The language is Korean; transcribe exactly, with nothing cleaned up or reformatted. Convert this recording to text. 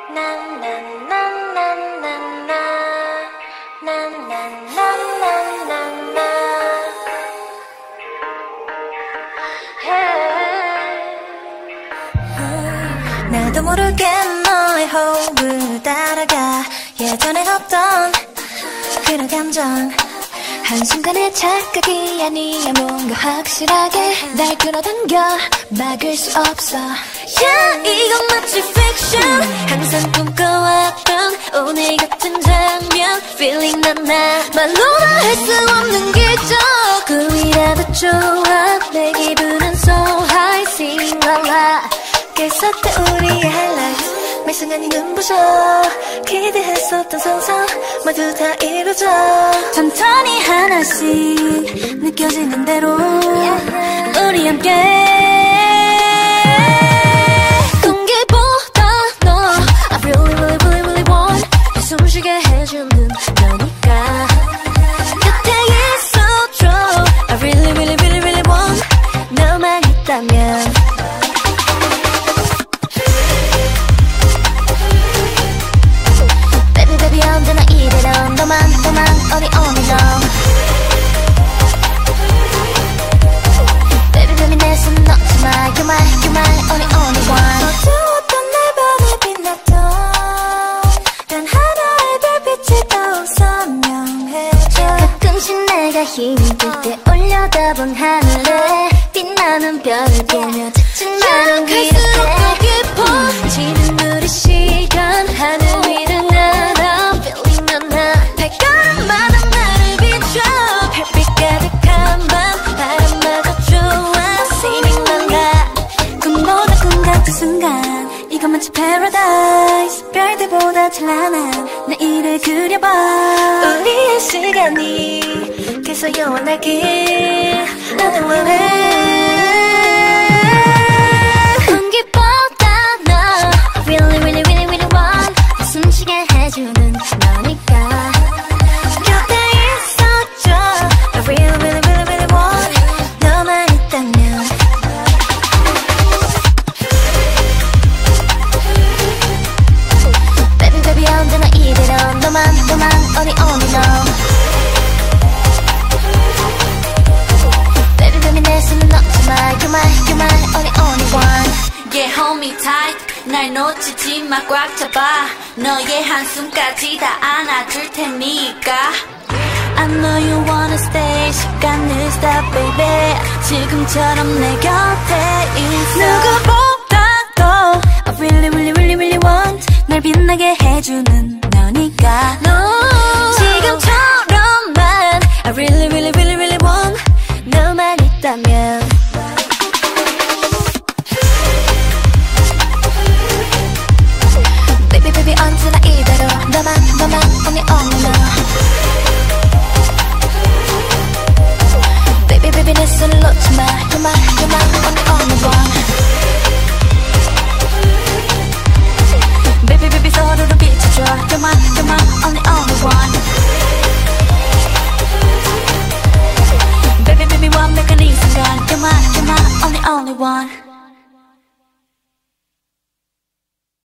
나도 모르게 너의 호흡을 따라가 예전에 없던 그런 감정 한순간의 착각이 아니야 뭔가 확실하게 날 끌어당겨 막을 수 없어 Yeah 이건 마치 fiction 항상 꿈꿔왔던 오늘 같은 장면 Feeling 난나 말로는 할 수 없는 기적 꿈이라도 좋아 내 기분은 so high Sing la la 깨었던 우리의 highlights 매 순간이 눈부셔 기대했었던 상상 모두 다 이루어져 천천히 하나씩 느껴지는 대로 우리 함께 공기보다 너 I really really really really want 숨쉬게 해주는 너니까 곁에 있어줘 I really really really really want 너만 있다면 언제나 이대로 너만 너만 어디 오늘도 Baby baby 내 손 놓지마 You my you my only only one 어두웠던 내 밤에 빛났던 단 하나의 별빛이 더욱 선명해져 가끔씩 내가 힘이 들 때 올려다본 하늘에 빛나는 별을 보며 지친 마음 위에 갈수록 깊어지는 우리 시간 하늘 위를 날아 발걸음마다 나를 비춰 별빛 가득한 밤 바람마저 좋아 Singing la la 꿈보다 꿈 같은 순간 이건 마치 paradise 별들보다 찬란한 내일을 그려봐 우리의 시간이 계속 영원하길 나는 원해 공기보다 너 Really really really really want 숨쉬게 해주는 너니까 곁에 있어줘 I really really really really want 너만 있다면 Baby baby 언제나 이대로 너만 너만 only only know Baby baby 내 손은 놓지마 You my you my only only one Yeah hold me tight 날 놓치지 마 꽉 잡아 너의 한숨까지 다 안아줄 테니까 I know you wanna stay 시간을 stop baby 지금처럼 내 곁에 있어 누구보다도 I really really really really want 날 빛나게 해주는 너니까